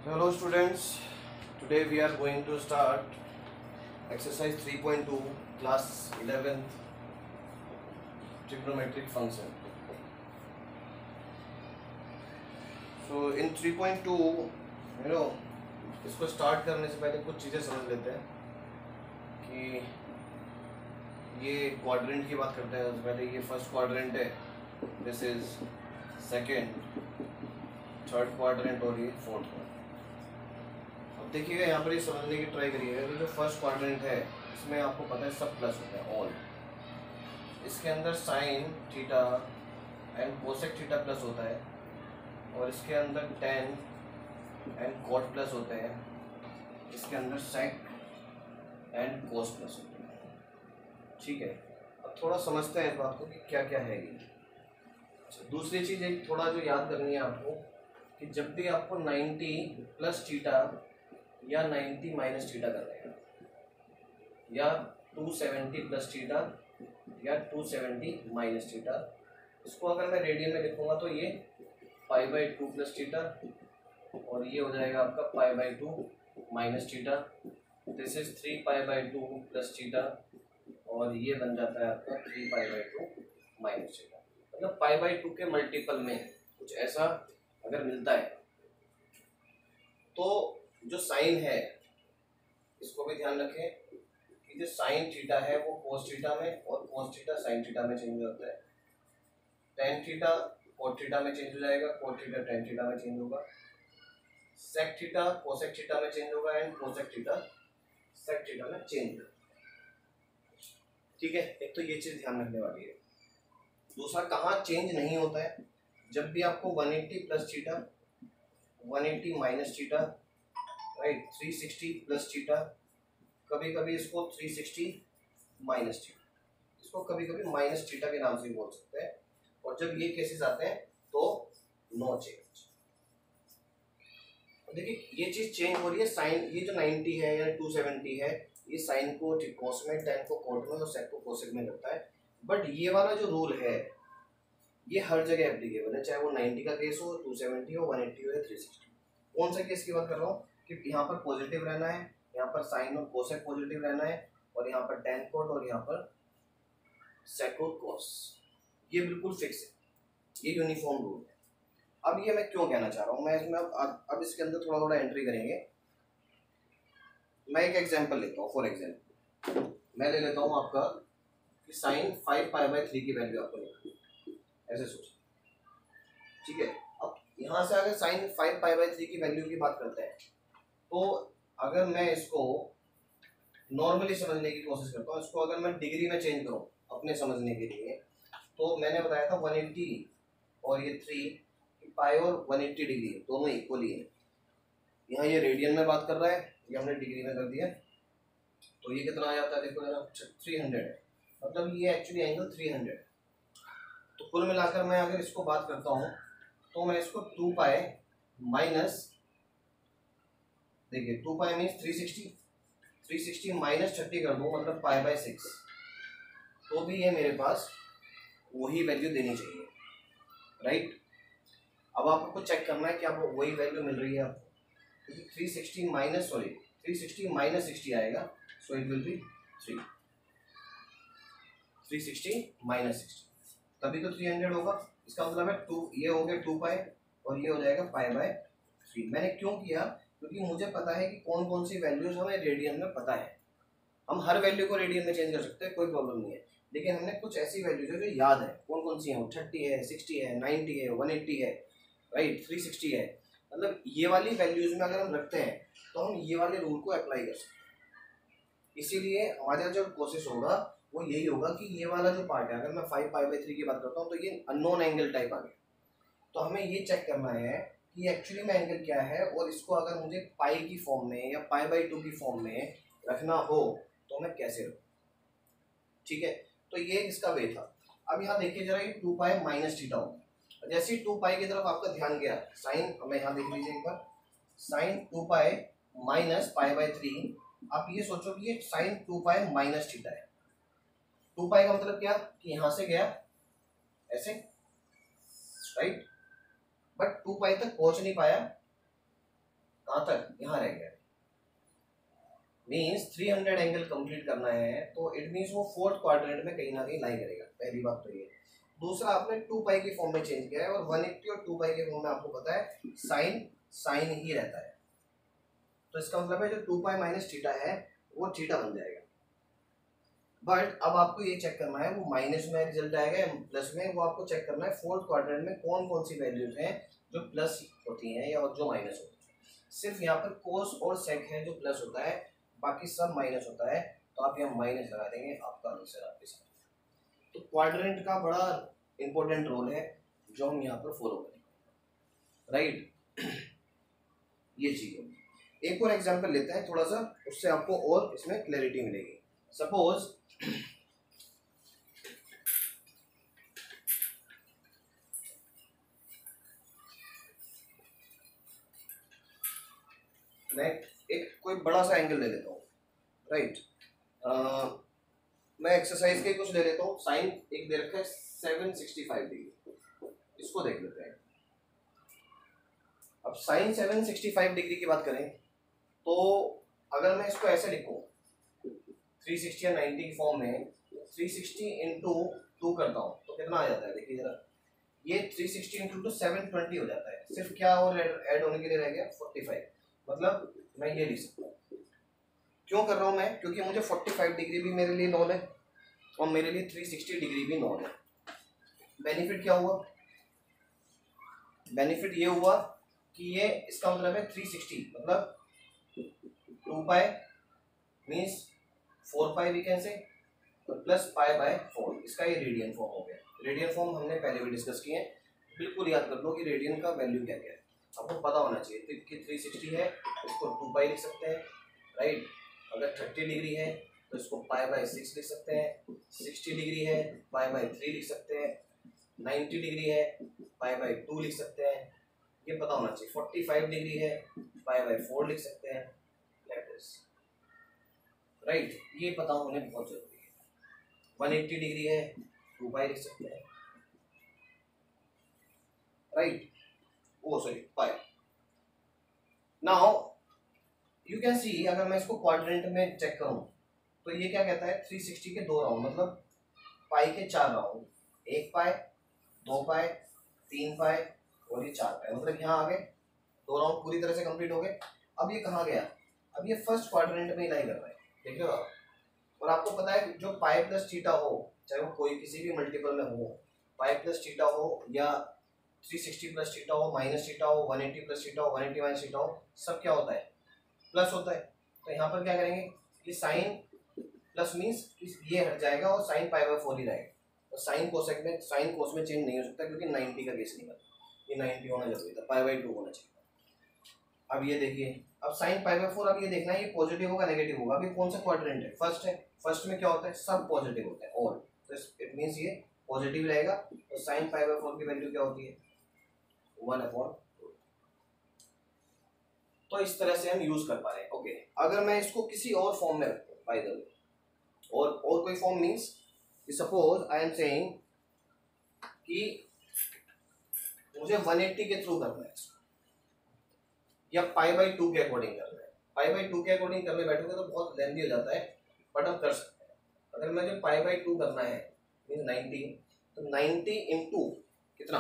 Hello students, today we are going to start exercise 3.2 class 11th trigonometric function. So in 3.2 इसको start करने से पहले कुछ चीज़ें समझ लेते हैं कि ये क्वाड्रेंट की बात करते हैं। उससे पहले ये फर्स्ट क्वाड्रेंट है, this is second, third quadrant और ये फोर्थ क्वाड्रेंट। देखिएगा यहाँ पर ये समझने की ट्राई करिएगा कि जो फर्स्ट क्वाड्रेंट है इसमें आपको पता है सब प्लस होता है, ऑल। इसके अंदर sine theta and cosec theta plus होता है और इसके अंदर टेन एंड कॉट प्लस होते हैं। इसके अंदर सेक एंड कोस प्लस होते हैं। ठीक है, अब थोड़ा समझते हैं इस बात को कि क्या क्या है ये। अच्छा, दूसरी चीज़ एक थोड़ा जो याद करनी है आपको कि जब भी आपको 90 प्लस थीटा या 90 माइनस थीटा करना है या 270 प्लस थीटा या 270 माइनस थीटा, इसको अगर मैं रेडियन में लिखूंगा तो ये π/2 प्लस थीटा और ये हो जाएगा आपका π/2 minus theta. This is 3π/2 plus theta और ये बन जाता है आपका 3π/2 माइनस थीटा। मतलब π/2 के मल्टीपल में कुछ ऐसा अगर मिलता है तो जो साइन है इसको भी ध्यान रखें कि जो साइन थीटा है वो कोस थीटा में और कोस थीटा साइन थीटा में चेंज होता है। टेन थीटा कोट थीटा में चेंज हो जाएगा, कोट थीटा टेन थीटा में चेंज होगा। सेक थीटा कोसेक थीटा में चेंज होगा and cosec theta sec theta में चेंज होगा। ठीक है, एक तो ये चीज ध्यान रखने वाली है। दूसरा कहाँ चेंज नहीं होता है, जब भी आपको 180 plus theta 180 minus theta right 360 plus theta, कभी कभी इसको 360 माइनस थीटा, इसको कभी कभी माइनस थीटा के नाम से भी बोल सकते हैं। और जब ये केसेस आते हैं तो नो चेंज। देखिए ये चीज चेंज हो रही है। साइन ये जो 90 है या 270 है ये साइन को कोस में, टेन को कोट में और सेक को कोसेक में करता है। बट ये वाला जो रूल है ये हर जगह एप्लीकेबल है, चाहे वो 90 का केस हो, 270 हो, 180 हो या 360। कौन सा केस की बात कर रहा हूँ कि यहाँ पर पॉजिटिव रहना है, यहाँ पर साइन और कोसेक पॉजिटिव रहना है और यहाँ पर टेन कोट और यहाँ पर सेक और कोस, ये बिल्कुल फिक्स है, ये यूनिफॉर्म रूल है। अब ये मैं क्यों कहना चाह रहा हूँ, मैं इसमें अब इसके अंदर थोड़ा थोड़ा एंट्री करेंगे। मैं एक एग्जांपल लेता हूँ। फॉर एग्जांपल मैं ले लेता हूँ आपका कि साइन 5π/3 की वैल्यू आपको निकालनी है, ऐसे सोच। ठीक है, अब यहाँ से अगर साइन 5π/3 की वैल्यू की बात करते हैं तो अगर मैं इसको नॉर्मली समझने की कोशिश करता हूँ, इसको अगर मैं डिग्री में चेंज करूँ अपने समझने के लिए, तो मैंने बताया था 180 और ये 3 पाई और 180 डिग्री दोनों इक्वली है। यहाँ ये रेडियन में बात कर रहा है, ये हमने डिग्री में कर दिया, तो ये कितना आ जाता है देखो जरा, 300 है। मतलब ये एक्चुअली एंगल 300 है। तो कुल मिलाकर मैं अगर इसको बात करता हूँ तो मैं इसको 2π माइनस, देखिए 2π मीन्स 360 माइनस 30 कर दूँ, मतलब π/6, तो भी ये मेरे पास वही वैल्यू देनी चाहिए राइट। अब आपको चेक करना है कि आपको वही वैल्यू मिल रही है आपको, क्योंकि 360 माइनस 60 आएगा, so it will be 360 minus 60, तभी तो 300 होगा। इसका मतलब है 2, ये हो गया 2π और ये हो जाएगा π/3। मैंने क्यों किया, क्योंकि मुझे पता है कि कौन कौन सी वैल्यूज हमें रेडियन में पता है। हम हर वैल्यू को रेडियन में चेंज कर सकते हैं, कोई प्रॉब्लम नहीं है, लेकिन हमने कुछ ऐसी वैल्यूज है जो याद है। कौन कौन सी है, 30 है, 60 है, 90 है, 180 है राइट, 360 है। मतलब ये वाली वैल्यूज में अगर हम रखते हैं तो हम ये वाले रूल को अप्लाई कर सकते हैं। इसीलिए हमारा जो कोशिश होगा वो यही होगा कि ये वाला जो पार्ट है, अगर मैं 5π/3 की बात करता हूँ तो ये अननोन एंगल टाइप आ गया, तो हमें ये चेक करना है कि एक्चुअली में एंगल क्या है, और इसको अगर मुझे पाई की फॉर्म में या π/2 की फॉर्म में रखना हो तो मैं कैसे रखूँ। ठीक है, तो ये इसका वे था। अब यहाँ देखिए जरा, ये 2π माइनस थीटा होगा। जैसे ही 2π की तरफ आपका ध्यान गया, साइन, हमें यहाँ देख लीजिए एक बार, साइन 2π माइनस π/3, आप ये सोचो कि ये साइन 2π माइनस थीटा है। 2π का मतलब क्या कि यहाँ से गया ऐसे राइट, बट 2π तक पहुंच नहीं पाया, कहाँ तक, यहाँ रह गया। मीन्स 300 एंगल कंप्लीट करना है तो इट मीन्स वो फोर्थ क्वाड्रेंट में कहीं ना कहीं लाई करेगा। पहली बात तो ये। दूसरा, आपने 2 पाई के फॉर्म में चेंज किया है और 180 और 2 पाई के फॉर्म में आपको पता है साइन ही रहता है, तो इसका मतलब है जो 2 पाई माइनस थीटा है वो थीटा बन जाएगा। बट अब आपको ये चेक करना है वो माइनस में रिजल्ट आएगा या प्लस में, वो आपको चेक करना है फोर्थ क्वाड्रेंट में कौन कौन सी वैल्यूज हैं जो प्लस होती हैं या जो माइनस होती है। सिर्फ यहाँ पर कोस और सेक है जो प्लस होता है, बाकी सब माइनस होता है, तो आप यहाँ माइनस लगा देंगे, आपका आंसर आपके साथ। तो क्वाड्रेंट का बड़ा इंपॉर्टेंट रोल है जो हम यहाँ पर फॉलो करेंगे, राइट। ये चीज होगी। एक और एग्जांपल लेते हैं थोड़ा सा, उससे आपको और इसमें क्लैरिटी मिलेगी। सपोज मैं एक कोई बड़ा सा एंगल ले लेता हूँ, राइट। मैं एक्सरसाइज के कुछ ले लेता हूँ। साइन एक दे रखा है 765 डिग्री, इसको देख लेते हैं। अब साइन 765 डिग्री की बात करें तो अगर मैं इसको ऐसे लिखूं 360 या 90 की फॉर्म में, 360 इंटू 2 करता हूँ तो कितना आ जाता है, देखिए जरा, ये 360 इंटू 2 720 हो जाता है। सिर्फ क्या और ऐड होने के लिए रह गया 45, मतलब मैं ये लिख सकता हूँ। क्यों कर रहा हूँ मैं, क्योंकि मुझे 45 डिग्री भी मेरे लिए नॉन है और मेरे लिए 360 डिग्री भी नॉन है। बेनिफिट क्या हुआ, बेनिफिट ये हुआ कि ये इसका मतलब है 360 मतलब 2 pi means 4 pi we can say, plus pi by 4, इसका ये रेडियन फॉर्म हो गया। रेडियन फॉर्म हमने पहले भी डिस्कस किए हैं, बिल्कुल याद कर लो कि रेडियन का वैल्यू क्या क्या है, आपको पता होना चाहिए कि 360 है इसको 2 पाई लिख सकते हैं, राइट। अगर 30 डिग्री है तो इसको पाई बाय 6 लिख सकते हैं, 60 डिग्री है पाई बाय 3 लिख सकते हैं, 90 डिग्री है पाई बाय 2 लिख सकते हैं, ये पता होना चाहिए। 45 डिग्री है पाई बाय 4 लिख सकते हैं, राइट, ये पता होने बहुत जरूरी है। 180 डिग्री है 2 पाई लिख सकते हैं, right, oh sorry pi. Now you can see, अगर मैं इसको क्वाड्रेंट में चेक करूं तो ये क्या कहता है 360 के 2 राउंड, मतलब पाई के 4 राउंड, 1 पाई 2 पाई 3 पाई और ये 4 पाई, मतलब यहाँ आ गए 2 राउंड पूरी तरह से कंप्लीट हो गए। अब ये कहाँ गया, अब ये फर्स्ट क्वाड्रेंट में ही लाई कर रहा है, देख रहे हो आप। और आपको पता है जो पाई प्लस थीटा हो, चाहे वो कोई किसी भी मल्टीपल में हो, पाई प्लस थीटा हो या 360 प्लस थीटा हो, माइनस थीटा हो, 180 प्लस थीटा हो, 180 माइनस थीटा हो, सब क्या होता है प्लस होता है। तो यहाँ पर क्या करेंगे, ये साइन प्लस मीन्स ये हट जाएगा और साइन पाई बाय 4 ही रहेगा, और साइन कोसेक में, साइन कोस में चेंज नहीं हो सकता क्योंकि 90 का केस निकला, ये 90 होना जरूरी था, पाई बाय 2 होना चाहिए। अब ये देखिए, अब साइन पाई बाय 4, अब ये देखना है ये पॉजिटिव होगा नेगेटिव होगा। अभी कौन सा क्वाड्रेंट है, फर्स्ट है, फर्स्ट में क्या होता है सब पॉजिटिव होता है, और तो इट मींस ये पॉजिटिव रहेगा। तो साइन पाई बाय 4 की वैल्यू क्या होती है 1/। तो इस तरह से हम यूज कर पा रहे हैं। ओके, अगर मैं इसको किसी और फॉर्म में रखूं बाय द वे, और कोई form means suppose I am saying कि मुझे 180 के थ्रू करना है या पाई बाय 2 के अकॉर्डिंग करना है। पाई बाय 2 के अकॉर्डिंग करने बैठोगे तो बहुत लेंथी हो जाता है, बट हम कर सकते हैं। अगर मुझे पाई बाय 2 करना है मीन 90, तो 90 इंटू कितना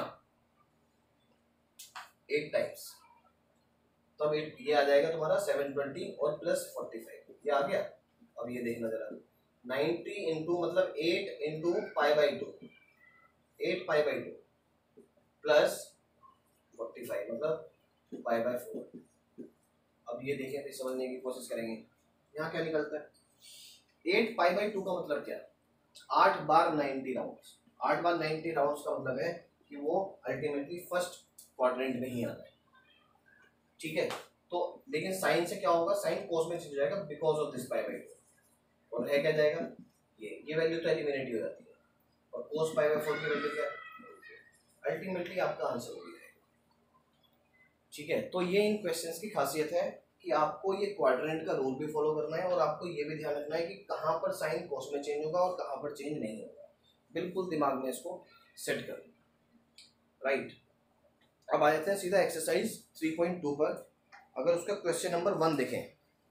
8 टाइम्स, तब ये आ जाएगा तुम्हारा 720 और प्लस 45, ये आ गया। अब ये देखना जरा, 90 इंटू मतलब 8 into pi by 2, 8 pi by 2 plus 45 मतलब पाई बाय 4। अब ये देखें तो समझने की कोशिश करेंगे, यहाँ क्या निकलता है 8 पाई बाय 2 का मतलब क्या, 8 बार 90 राउंड्स। 8 बार 90 राउंड्स का मतलब है कि वो अल्टीमेटली फर्स्ट क्वाड्रेंट में ही आता है, ठीक है। तो लेकिन साइन से क्या होगा, साइन कोस में चल जाएगा because of this pi by 2, और रह क्या जाएगा ये वैल्यू तो एलिमिनेट हो जाती है, और कोस पाई बाय 4 की वैल्यू क्या अल्टीमेटली आपका आंसर हो जाएगा, ठीक है। तो ये इन क्वेश्चंस की खासियत है कि आपको ये क्वाड्रेंट का रूल भी फॉलो करना है और आपको ये भी ध्यान रखना है कि कहाँ पर साइन कोस में चेंज होगा और कहाँ पर चेंज नहीं होगा, बिल्कुल दिमाग में इसको सेट कर लें, राइट। अब आ जाते हैं सीधा एक्सरसाइज 3.2 पर। अगर उसका क्वेश्चन नंबर 1 देखें,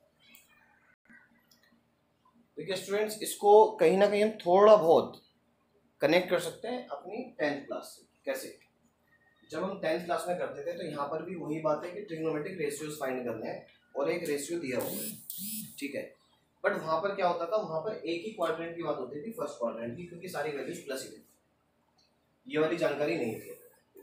देखिए स्टूडेंट्स, इसको कहीं ना कहीं हम थोड़ा बहुत कनेक्ट कर सकते हैं अपनी 10th क्लास से। कैसे? जब हम 10th क्लास में करते थे तो यहाँ पर भी वही बात है कि ट्रिग्नोमेट्रिक रेशियोज फाइंड करने हैं और एक रेशियो दिया हुआ है, ठीक है। बट वहाँ पर क्या होता था, वहाँ पर एक ही क्वाड्रेंट की बात होती थी, फर्स्ट क्वाड्रेंट की, क्योंकि सारी वैल्यूज प्लस ही थी, ये वाली जानकारी नहीं थी।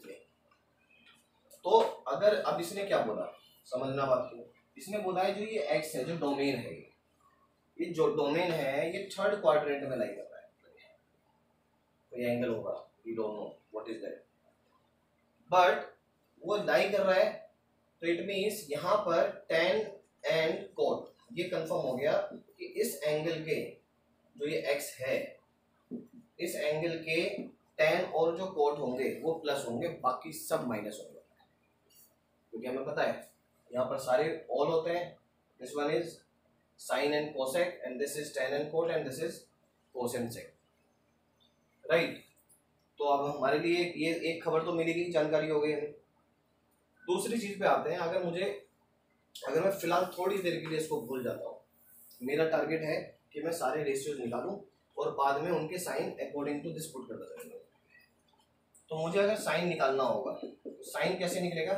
तो अगर अब इसने क्या बोला, समझना बात को, इसने बोला है जो ये एक्स है, जो डोमेन है, ये जो डोमेन है ये थर्ड क्वाड्रेंट में लाई कर रहा है। कोई एंगल होगा, we don't know what is that, but वो लाई कर रहा है, तो इट मीन्स यहाँ पर tan एंड cot ये कंफर्म हो गया कि इस एंगल के जो ये x है, इस एंगल के tan और जो cot होंगे वो प्लस होंगे, बाकी सब माइनस होंगे, क्योंकि हमें पता है यहाँ पर सारे ऑल होते हैं। This one is sine and cosec and this is tan and cot and this is cos and sec, right. तो अब हमारे लिए ये एक खबर तो मिली गई, जानकारी हो गई है। दूसरी चीज पे आते हैं, अगर मैं फिलहाल थोड़ी देर के लिए इसको भूल जाता हूँ, मेरा टारगेट है कि मैं सारे रेशियोज निकालूं और बाद में उनके sign according to this put करता जाऊंगा। तो मुझे अगर साइन निकालना होगा तो साइन कैसे निकलेगा,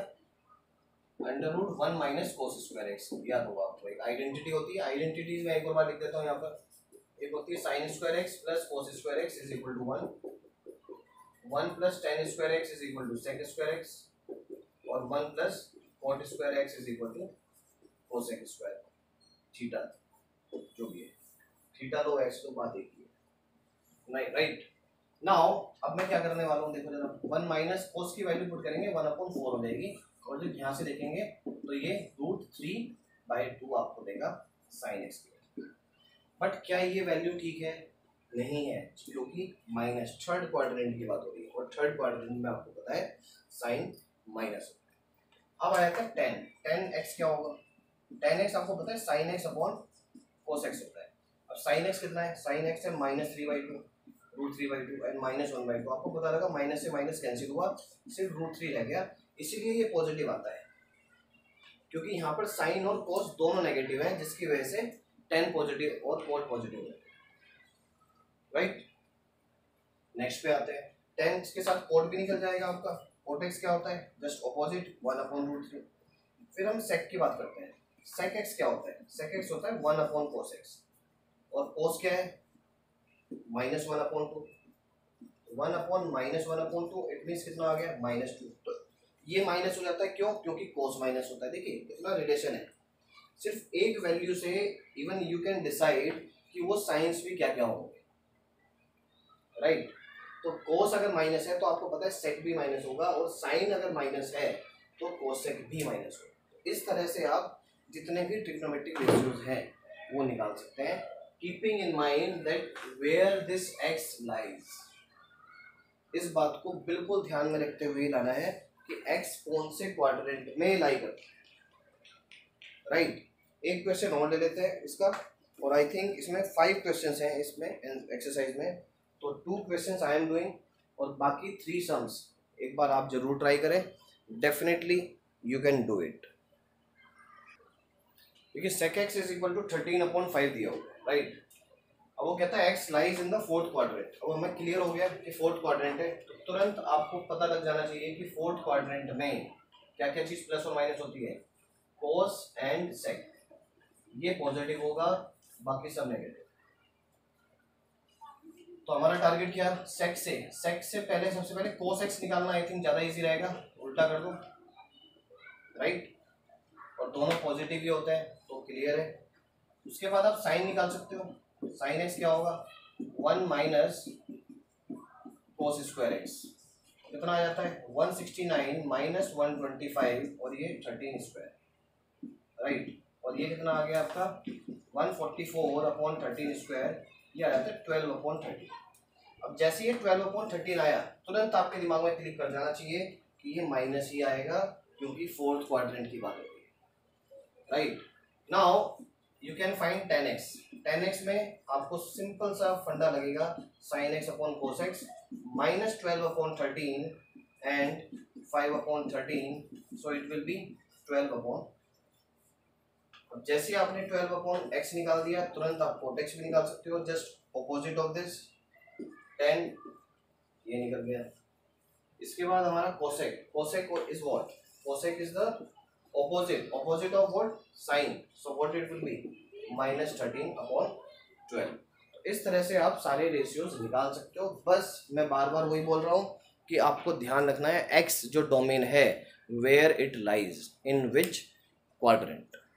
√1 माइनस कोस स्क्वायर एक्स, याद होगा आपको, एक आइडेंटिटी होती है, आइडेंटिटी मैं एक और बार लिख देता हूँ यहाँ पर, एक होती है sine square x plus cos square x is equal to 1 plus tan square x is equal to sec square x, और 1 plus cot square x is equal to cosec square theta, जो भी है, थीटा लो x तो बात एक ही है, right. Now अब मैं क्या करने वाला हूँ, देखो जरा, 1 माइनस कोस की वैल्यू पुट करेंगे 1/4 हो जाएगी, और जब यहाँ से देखेंगे तो ये √3/2 आपको देगा साइन एक्स की। बट क्या ये वैल्यू ठीक है? नहीं है, क्योंकि माइनस थर्ड क्वाड्रेंट की बात हो रही है, और थर्ड क्वाड्रेंट में आपको पता है साइन माइनस होता है। अब आया था tan x क्या होगा, tan x आपको पता है sin x upon cos x होता है। अब sin x कितना है, sin x है -3/2 √3/2 एंड -1/2, आपको पता लगा माइनस से माइनस कैंसिल हुआ, सिर्फ √3 रह गया, इसीलिए ये पॉजिटिव आता है, क्योंकि यहाँ पर साइन और cos दोनों नेगेटिव हैं, जिसकी वजह से tan पॉजिटिव और cot पॉजिटिव है, राइट। नेक्स्ट पे आते हैं, tan के साथ cot भी निकल जाएगा आपका, cot x क्या होता है, जस्ट ऑपोजिट 1/√3। फिर हम sec की बात करते हैं, sec x क्या होता है, sec x होता है 1/cos x, और cos क्या है -1/2, 1/-1/2 इट मीन्स कितना आ गया -2। तो ये माइनस हो जाता है, क्यों? क्योंकि cos माइनस होता है। देखिए कितना रिलेशन है, सिर्फ एक वैल्यू से इवन यू कैन डिसाइड कि वो साइंस भी क्या क्या होंगे, राइट। तो cos अगर माइनस है तो आपको पता है sec भी माइनस होगा, और साइन अगर माइनस है तो cosec भी माइनस होगा। इस तरह से आप जितने भी ट्रिग्नोमेट्रिक रेशियोज हैं वो निकाल सकते हैं, keeping in mind that where this x lies. इस बात को बिल्कुल ध्यान में रखते हुए लाना है कि x कौन से क्वाड्रेंट में लाई करता है, राइट। एक क्वेश्चन और ले लेते हैं इसका, और आई थिंक इसमें 5 क्वेश्चंस हैं इसमें एक्सरसाइज में, तो 2 क्वेश्चंस आई एम डूइंग और बाकी 3 सम्स एक बार आप जरूर ट्राई करें, definitely you can do it. देखिए sec x is equal to 13/5 दिया होगा, राइट। अब वो कहता है x lies in the fourth quadrant. अब हमें क्लियर हो गया कि फोर्थ क्वाड्रेंट है, तो तुरंत आपको पता लग जाना चाहिए कि फोर्थ क्वाड्रेंट में क्या क्या चीज प्लस और माइनस होती है, cos एंड sec, ये पॉजिटिव होगा, बाकी सब नेगेटिव। तो हमारा टारगेट क्या है, sec से पहले सबसे पहले cos x निकालना, आई थिंक ज्यादा इजी रहेगा, उल्टा कर दो, राइट, और दोनों पॉजिटिव ही होते हैं तो क्लियर है। उसके बाद आप साइन निकाल सकते हो, साइन x क्या होगा 1 माइनस cos स्क्वायर x, कितना आ जाता है 169 माइनस 125 और ये 13 स्क्वायर, राइट, और ये कितना आ गया आपका 144/13 स्क्वायर, ये आ जाता है 12/13। अब जैसे ये 12/13 आया तुरंत आपके दिमाग में क्लिक कर जाना चाहिए कि ये माइनस ही आएगा, क्योंकि फोर्थ क्वाड्रेंट की बात होती है, right. Now you can find tan x में आपको सिंपल सा फंडा लगेगा sin x upon cos x -12/13 and 5/13, so it will be 12/13। अब जैसे ही आपने 12/x निकाल दिया तुरंत आप cot x भी निकाल सकते हो, जस्ट ऑपोजिट ऑफ दिस 10, ये निकल गया। इसके बाद हमारा cosec, cosec is what, cosec is the opposite of what, sin, so what it will be, -13/12। तो इस तरह से आप सारे रेशियोज निकाल सकते हो। बस मैं बार बार वही बोल रहा हूँ कि आपको ध्यान रखना है x जो डोमेन है, where it lies, in which quadrant.